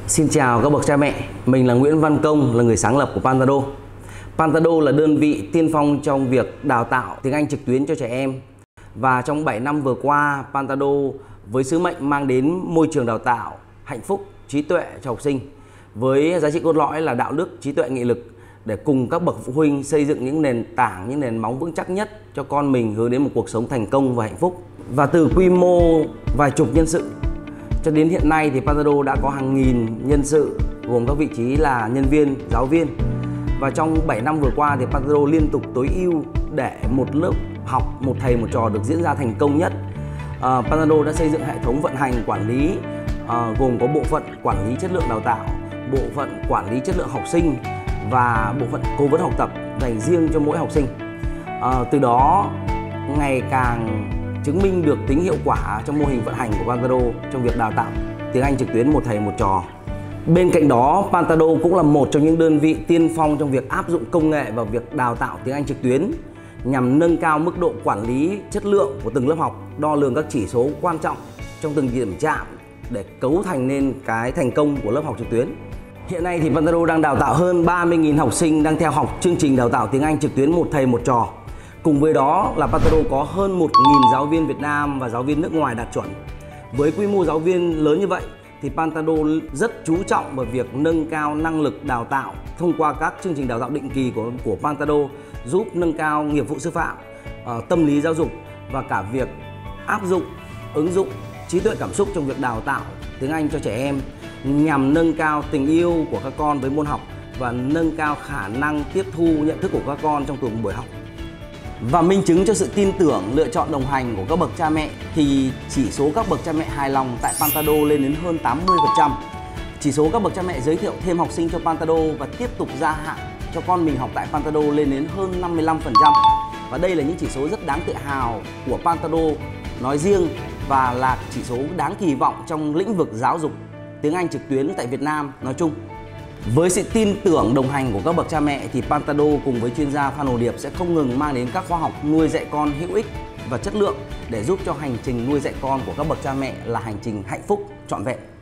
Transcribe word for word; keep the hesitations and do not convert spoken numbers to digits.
Xin chào các bậc cha mẹ, mình là Nguyễn Văn Công, là người sáng lập của Pantado. Pantado là đơn vị tiên phong trong việc đào tạo tiếng Anh trực tuyến cho trẻ em. Và trong bảy năm vừa qua, Pantado với sứ mệnh mang đến môi trường đào tạo hạnh phúc, trí tuệ cho học sinh, với giá trị cốt lõi là đạo đức, trí tuệ, nghị lực, để cùng các bậc phụ huynh xây dựng những nền tảng, những nền móng vững chắc nhất cho con mình hướng đến một cuộc sống thành công và hạnh phúc. Và từ quy mô vài chục nhân sự cho đến hiện nay thì Pantado đã có hàng nghìn nhân sự, gồm các vị trí là nhân viên, giáo viên. Và trong bảy năm vừa qua thì Pantado liên tục tối ưu để một lớp học, một thầy một trò được diễn ra thành công nhất. À, Pantado đã xây dựng hệ thống vận hành quản lý à, gồm có bộ phận quản lý chất lượng đào tạo, bộ phận quản lý chất lượng học sinh và bộ phận cố vấn học tập dành riêng cho mỗi học sinh. À, từ đó ngày càng chứng minh được tính hiệu quả trong mô hình vận hành của Pantado trong việc đào tạo tiếng Anh trực tuyến một thầy một trò. Bên cạnh đó, Pantado cũng là một trong những đơn vị tiên phong trong việc áp dụng công nghệ vào việc đào tạo tiếng Anh trực tuyến nhằm nâng cao mức độ quản lý chất lượng của từng lớp học, đo lường các chỉ số quan trọng trong từng điểm chạm để cấu thành nên cái thành công của lớp học trực tuyến. Hiện nay thì Pantado đang đào tạo hơn ba mươi nghìn học sinh đang theo học chương trình đào tạo tiếng Anh trực tuyến một thầy một trò. Cùng với đó là Pantado có hơn một nghìn giáo viên Việt Nam và giáo viên nước ngoài đạt chuẩn. Với quy mô giáo viên lớn như vậy thì Pantado rất chú trọng vào việc nâng cao năng lực đào tạo thông qua các chương trình đào tạo định kỳ của, của Pantado, giúp nâng cao nghiệp vụ sư phạm, uh, tâm lý giáo dục và cả việc áp dụng, ứng dụng trí tuệ cảm xúc trong việc đào tạo tiếng Anh cho trẻ em nhằm nâng cao tình yêu của các con với môn học và nâng cao khả năng tiếp thu nhận thức của các con trong từng buổi học. Và minh chứng cho sự tin tưởng, lựa chọn đồng hành của các bậc cha mẹ thì chỉ số các bậc cha mẹ hài lòng tại Pantado lên đến hơn tám mươi phần trăm. Chỉ số các bậc cha mẹ giới thiệu thêm học sinh cho Pantado và tiếp tục gia hạn cho con mình học tại Pantado lên đến hơn năm mươi lăm phần trăm. Và đây là những chỉ số rất đáng tự hào của Pantado nói riêng và là chỉ số đáng kỳ vọng trong lĩnh vực giáo dục tiếng Anh trực tuyến tại Việt Nam nói chung. Với sự tin tưởng đồng hành của các bậc cha mẹ thì Pantado cùng với chuyên gia Phan Hồ Điệp sẽ không ngừng mang đến các khóa học nuôi dạy con hữu ích và chất lượng để giúp cho hành trình nuôi dạy con của các bậc cha mẹ là hành trình hạnh phúc, trọn vẹn.